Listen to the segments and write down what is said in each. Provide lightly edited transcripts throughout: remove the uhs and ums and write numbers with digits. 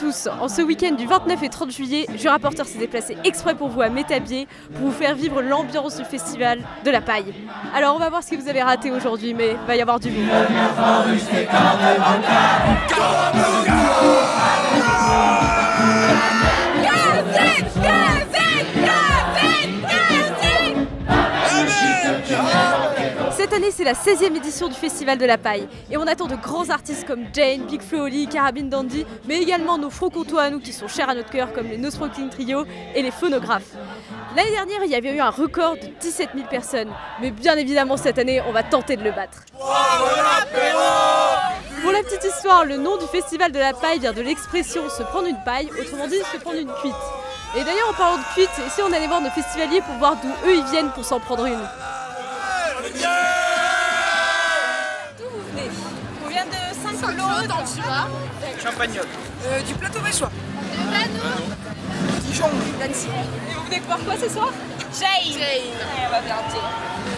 tous, en ce week-end du 29 et 30 juillet, Jura Porter s'est déplacé exprès pour vous à Métabier pour vous faire vivre l'ambiance du festival de la paille. Alors on va voir ce que vous avez raté aujourd'hui, mais il va y avoir du monde. Cette année, c'est la 16e édition du Festival de la Paille et on attend de grands artistes comme Jane, Big Flo Oli, Carabine Dandy, mais également nos francs-comtois à nous qui sont chers à notre cœur comme les No Smoking Trio et les Phonographes. L'année dernière, il y avait eu un record de 17 000 personnes, mais bien évidemment cette année, on va tenter de le battre. Pour la petite histoire, le nom du Festival de la Paille vient de l'expression se prendre une paille, autrement dit se prendre une cuite. Et d'ailleurs en parlant de cuite, ici on allait voir nos festivaliers pour voir d'où eux ils viennent pour s'en prendre une. D'où vous venez? On vient de Saint-Cloud, dans le Jura. Champagnol. Du plateau Béchois. De Vanou. Dijon. d'Annecy. Et vous venez voir quoi ce soir? Jane. Ouais, on va faire Jane.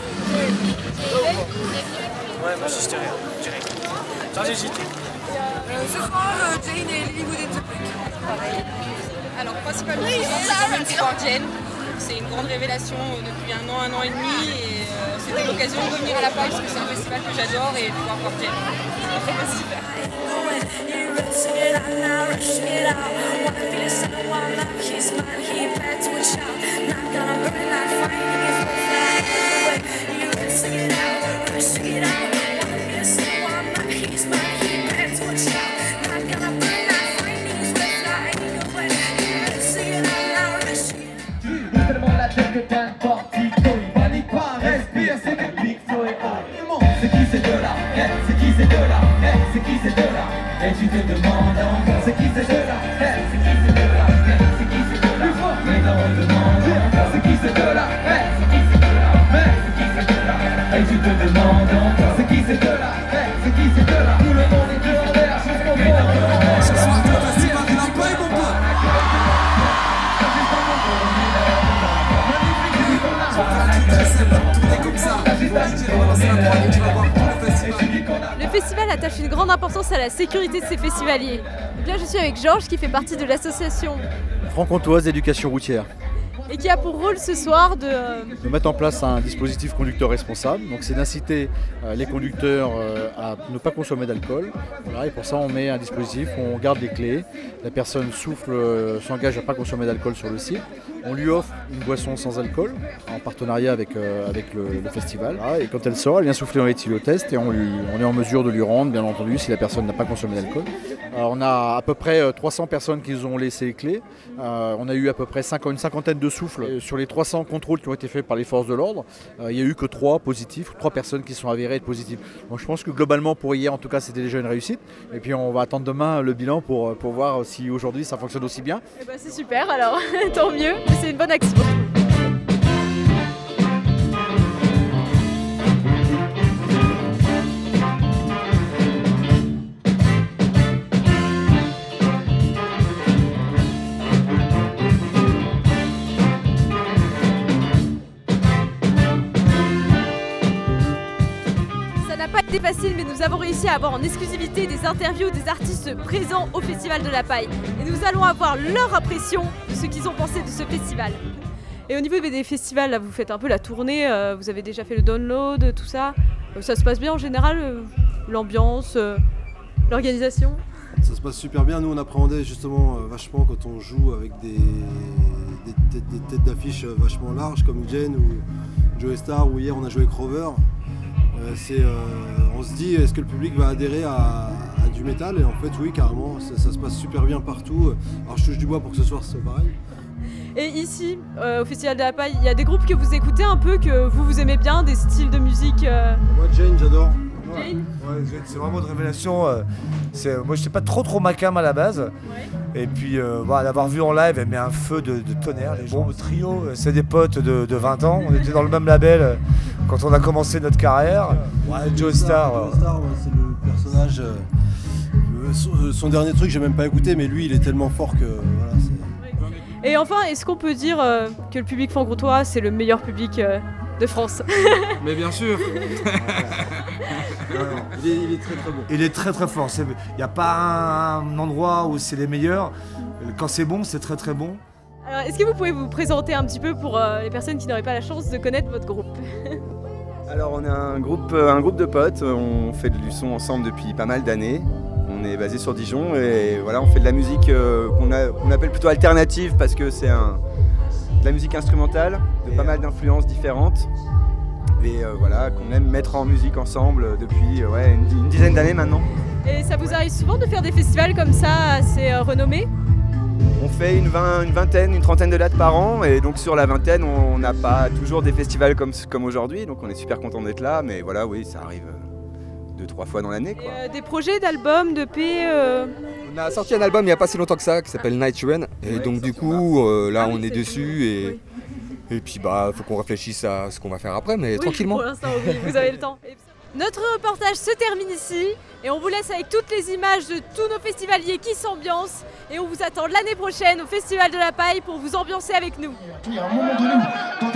Ouais, moi je sais rien. Direct. Sans hésiter. Ce soir, Jane et Lilywood et Zeppelin. Pareil. Alors principalement, c'est voir Jane. C'est une grande révélation depuis un an et demi et c'était l'occasion de revenir à la Paille parce que c'est un festival que j'adore et de pouvoir voir Jane. C'est super. Et tu te demandes encore c'est qui c'est de là, c'est qui c'est de là, c'est qui c'est de là, mais on demande encore c'est qui c'est de là, c'est qui c'est de là, c'est qui c'est de là, et tu te demandes encore c'est qui c'est de là, c'est qui c'est de là, tout le monde est dehors de la chose qu'on fait. Ce soir le festival de la paille mon pote. Le festival attache une grande importance à la sécurité de ses festivaliers. Donc là je suis avec Georges qui fait partie de l'association franc-comtoise d'éducation routière. Et qui a pour rôle ce soir de mettre en place un dispositif conducteur responsable. Donc c'est d'inciter les conducteurs à ne pas consommer d'alcool. Voilà, et pour ça on met un dispositif où on garde les clés. La personne souffle, s'engage à ne pas consommer d'alcool sur le site. On lui offre une boisson sans alcool en partenariat avec le festival. Voilà, et quand elle sort, elle vient souffler dans l'éthylotest et on est en mesure de lui rendre, bien entendu, si la personne n'a pas consommé d'alcool. On a à peu près 300 personnes qui nous ont laissé les clés. On a eu à peu près une cinquantaine de souffles. Sur les 300 contrôles qui ont été faits par les forces de l'ordre, il n'y a eu que 3 positifs, 3 personnes qui sont avérées être positives. Donc je pense que globalement pour hier, en tout cas, c'était déjà une réussite. Et puis on va attendre demain le bilan pour voir si aujourd'hui ça fonctionne aussi bien. Et bah c'est super alors, tant mieux, c'est une bonne action. C'était facile, mais nous avons réussi à avoir en exclusivité des interviews des artistes présents au Festival de la Paille. Et nous allons avoir leur impression de ce qu'ils ont pensé de ce festival. Et au niveau des festivals, là, vous faites un peu la tournée, vous avez déjà fait le download, tout ça. Ça se passe bien en général, l'ambiance, l'organisation? Ça se passe super bien. Nous on appréhendait justement vachement quand on joue avec des têtes d'affiche vachement larges comme Jane ou Joe Star, ou hier on a joué avec Rover. On se dit, est-ce que le public va adhérer à du métal? Et en fait oui, carrément, ça se passe super bien partout. Alors je touche du bois pour que ce soir c'est pareil. Et ici, au Festival de la Paille, il y a des groupes que vous écoutez un peu, que vous aimez bien, des styles de musique Moi Jane, j'adore. Jane Ouais, c'est vraiment une révélation. Moi je n'étais pas trop macam à la base. Ouais. Et puis l'avoir vu en live, elle met un feu de tonnerre. Bon, le trio, c'est des potes de 20 ans. On était dans le même label quand on a commencé notre carrière. Ouais, Joe Star. Joe Star, c'est le personnage. Son dernier truc, j'ai même pas écouté, mais lui il est tellement fort que voilà. Et enfin, est-ce qu'on peut dire que le public franc-comtois c'est le meilleur public de France? Mais bien sûr. Il est très très bon. Il est très très fort. Il n'y a pas un endroit où c'est les meilleurs. Quand c'est bon, c'est très très bon. Alors, est-ce que vous pouvez vous présenter un petit peu pour les personnes qui n'auraient pas la chance de connaître votre groupe? Alors on est un groupe de potes, on fait du son ensemble depuis pas mal d'années. On est basé sur Dijon et voilà, on fait de la musique qu'on appelle plutôt alternative parce que c'est de la musique instrumentale de pas mal d'influences différentes. Et voilà, qu'on aime mettre en musique ensemble depuis une dizaine d'années maintenant. Et ça vous arrive souvent de faire des festivals comme ça assez renommés? On fait une trentaine de dates par an et donc sur la vingtaine on n'a pas toujours des festivals comme aujourd'hui, donc on est super content d'être là, mais voilà, oui, ça arrive 2-3 fois dans l'année. Des projets d'albums, d'EP On a sorti un album il n'y a pas si longtemps que ça qui s'appelle Night Run et donc du coup là on est dessus et puis bah faut qu'on réfléchisse à ce qu'on va faire après, mais tranquillement. Pour l'instant oui, vous avez le temps. Notre reportage se termine ici et on vous laisse avec toutes les images de tous nos festivaliers qui s'ambiancent et on vous attend l'année prochaine au Festival de la Paille pour vous ambiancer avec nous. Il y a un moment donné où,